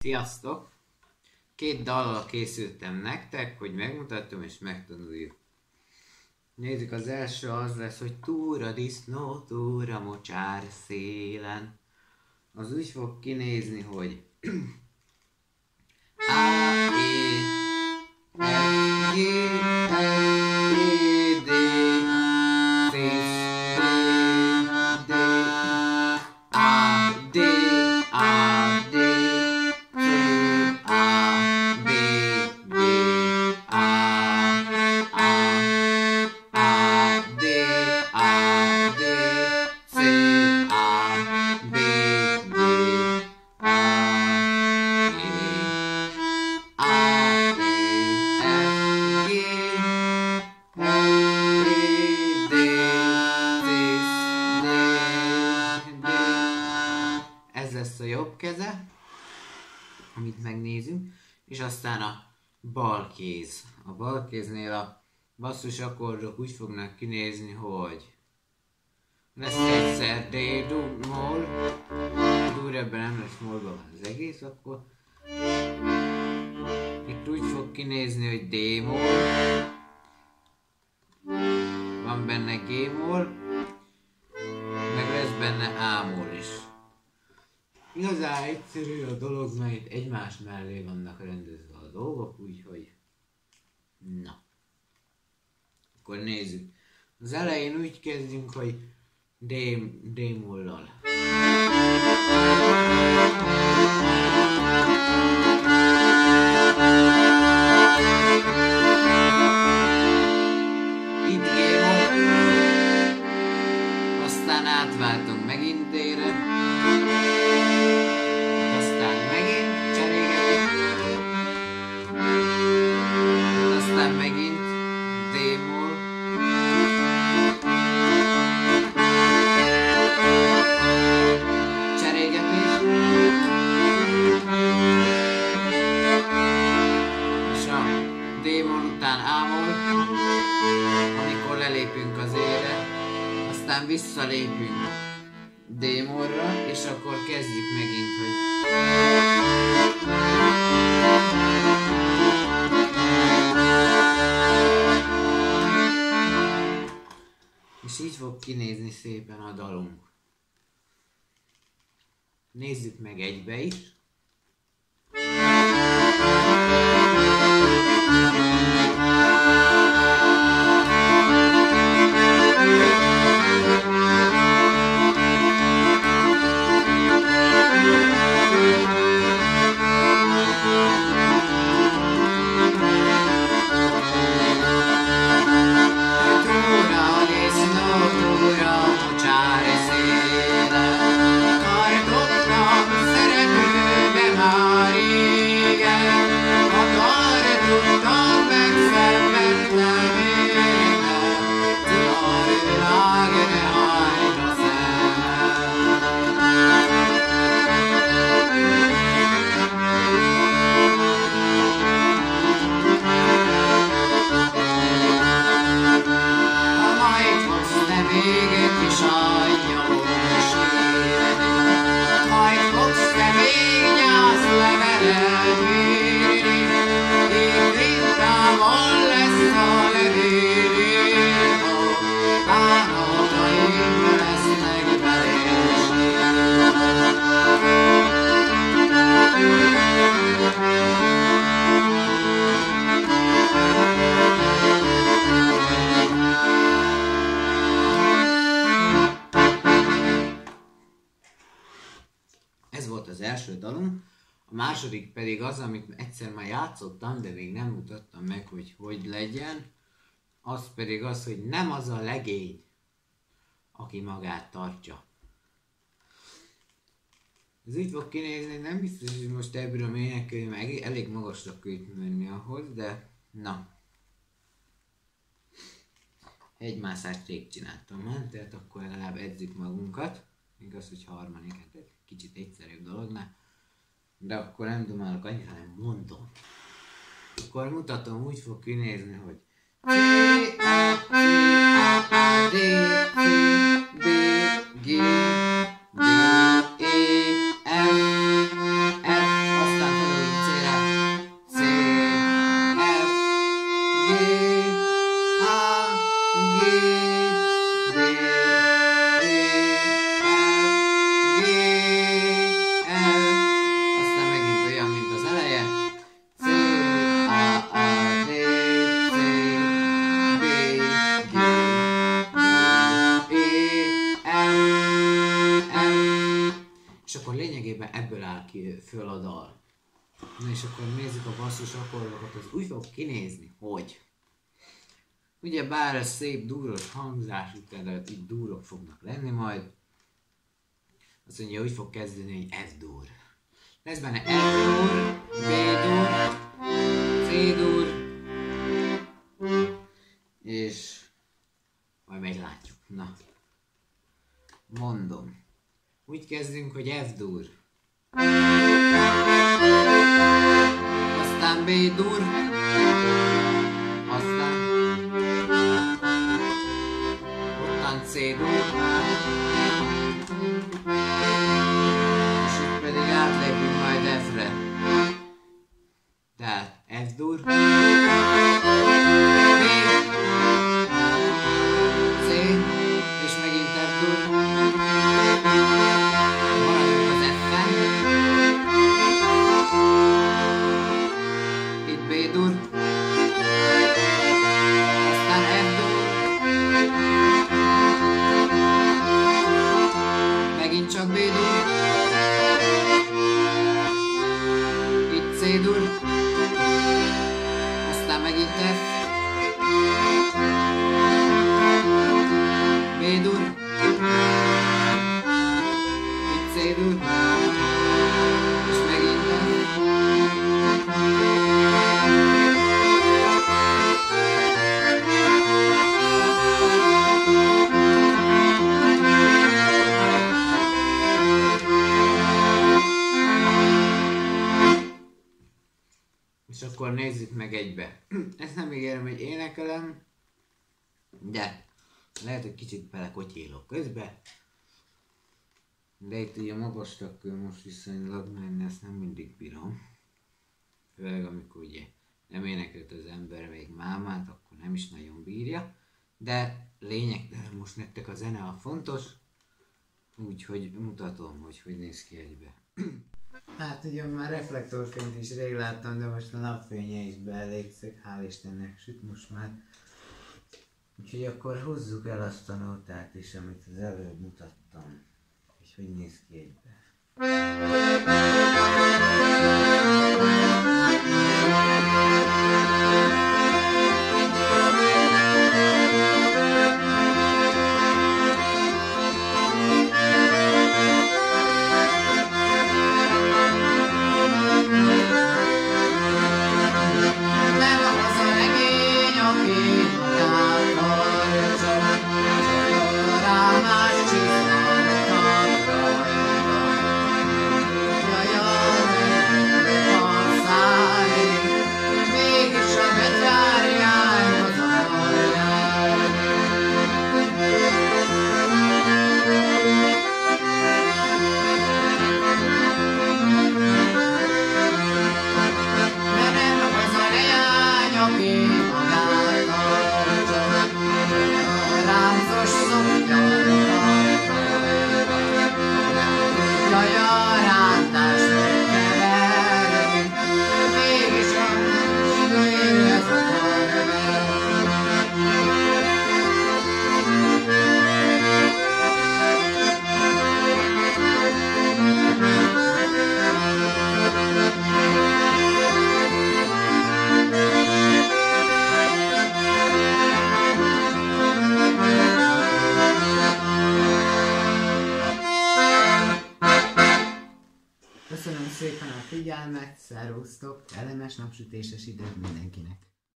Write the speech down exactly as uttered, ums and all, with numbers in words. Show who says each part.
Speaker 1: Sziasztok! Két dallal készültem nektek, hogy megmutatom és megtanuljuk. Nézzük, az első az lesz, hogy túr a disznó, túr a mocsár szélen. Az úgy fog kinézni, hogy A, E, F, G, H, I, D, C, D, A, D, A, D, ez lesz a jobb keze, amit megnézünk, és aztán a bal kéz. A bal kéznél a basszus akkordok úgy fognak kinézni, hogy lesz egyszer D, do, mol, dur, ebben nem lesz molban az egész, akkor itt úgy fog kinézni, hogy D mol, van benne G mol, meg lesz benne A mol is. Igazán egyszerű a dolog, mert itt egymás mellé vannak rendezve a dolgok, úgyhogy na. Akkor nézzük. Az elején úgy kezdünk, hogy D, D mollal. Itt G moll, aztán átváltunk megint D-re. Megint D-mol, cserégetés, és a D-mol után A-mol, amikor lelépünk az E-re, aztán visszalépünk D-molra, és akkor kezdjük megint, hogy és így fog kinézni szépen a dalunk. Nézzük meg egybe is. Ez volt az első dalunk, a második pedig az, amit egyszer már játszottam, de még nem mutattam meg, hogy hogy legyen. Az pedig az, hogy nem az a legény, aki magát tartja. Ez úgy fog kinézni, nem biztos, hogy most ebből a énekelni, meg elég magasra kell menni ahhoz, de na. Hegymászást rég csináltam már, tehát akkor legalább edzük magunkat. Igaz, hogy harmoniket, egy kicsit egyszerűbb dolognál. De akkor nem dumálok annyira, hanem mondom. Akkor mutatom, úgy fog kinézni, hogy C, A, C, A, A, D, C, D, G, D, E, F, F, aztán dal. Na és akkor nézzük a basszus akkordokat, az úgy fog kinézni, hogy ugye bár ez szép dúros hangzás után, de itt dúrok fognak lenni majd. Azt mondja, úgy fog kezdeni, hogy F-dur. Lesz benne F-dur, B-dur, C-dur, és majd meglátjuk. Na, mondom. Úgy kezdünk, hogy F-dur. Aztán B-dur. Aztán ottan C-dur. És itt pedig átlépünk majd F-re. Tehát F-dur. B, C, és megint F-dur. Maradjunk az F-en. Itt B-dur. Aztán F-dur. Megint csak B-dur. Itt C-dur. Aztán megint F. B-dur. Itt C-dur. És megint F. És akkor nézzük meg egybe. Ezt nem ígérem, hogy énekelem, de lehet, hogy kicsit belekotyélok közbe. De itt ugye magas takkő most viszonylag menni, ezt nem mindig bírom. Főleg amikor ugye nem énekelt az ember még mámát, akkor nem is nagyon bírja. De lényegtelen, most nektek a zene a fontos, úgyhogy mutatom, hogy hogy néz ki egybe. Hát ugye már reflektorként is rég láttam, de most a napfénye is beelégszik, hál' Istennek süt most már. Úgyhogy akkor húzzuk el azt a nótát is, amit az előbb mutattam, és hogy néz ki egybe. Köszönöm szépen a figyelmet, szervusztok, kellemes napsütéses időt mindenkinek!